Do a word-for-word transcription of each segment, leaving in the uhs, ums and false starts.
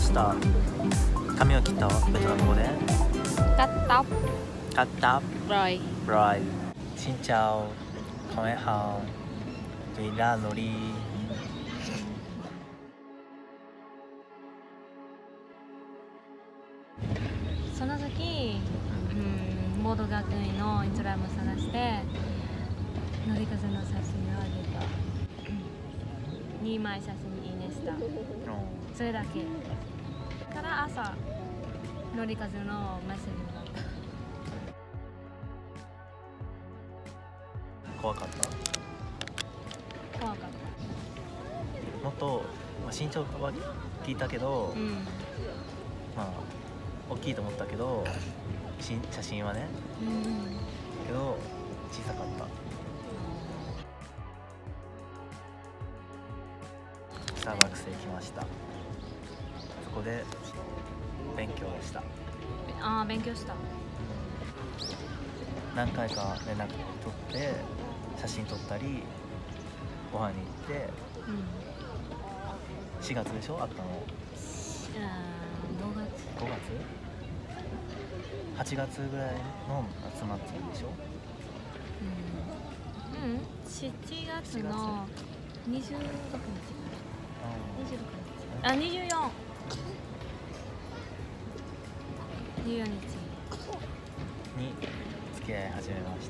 した。髪を切ったベトナム語で cắt tóc cắt tóc rồi. rồi. Xin chào, con hãy hào vì là lối đi. その時、うん、モード学院のインスタグラムを探してのりかずの写真をあげた。にまい写真いいねした。それだけから朝のりかずのメッセージもらった。 怖かった？ 怖かった。 もっと、まあ、身長は聞いたけど、うん、まあ大きいと思ったけど写真はね、うん、けど小さかった。スターバックスへ来ました。そこで勉強をした。 ああ、勉強した。 何回か連絡取って写真撮ったりご飯に行って、うん、しがつでしょ、あったの。 ごがつごがつはちがつぐらいの夏祭りでしょ。 うん、うん、しちがつのにじゅうろくにちにじゅうろくにちあ、にじゅうよんにじゅうよっかに付き合い始めました。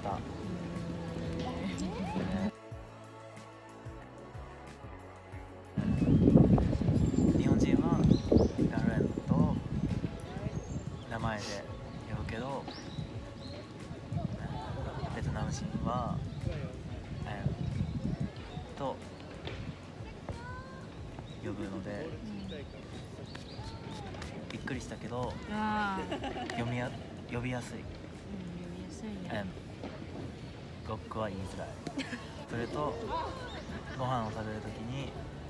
日本人はガールフレンドと名前で呼ぶけど、ベトナム人はえー、と呼ぶので、びっくりしたけど読みや呼びやすい。ロックは言いづらい。それとご飯を食べるときに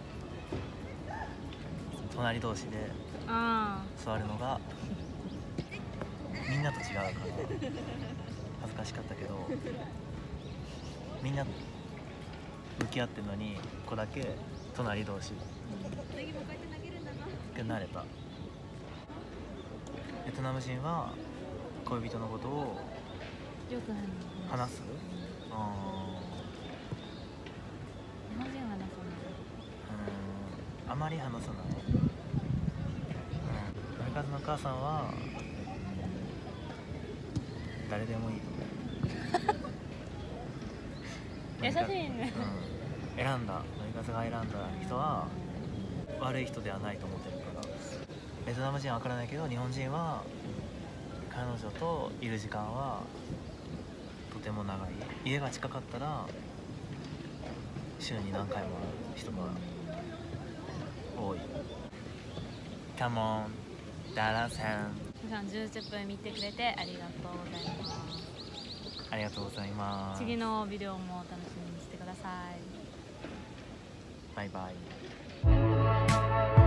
隣同士で座るのがみんなと違うから恥ずかしかったけど、みんな向き合ってるのにここだけ隣同士で慣れた。ベトナム人は恋人のことを話す？あ日本人は話さない。 うん、あまり話さない。のりかずのお母さんは誰でもいいと思う。 優しいね。 うん、選んだのりかずが選んだ人は悪い人ではないと思ってるから。ベトナム人は分からないけど日本人は彼女といる時間はとても長い。家が近かったら週に何回も会う人が多い。カモンダラさん、 じゅうじゅっぷん見てくれてありがとうございます。 ありがとうございます。 次のビデオも楽しみにしてください。 バイバイ。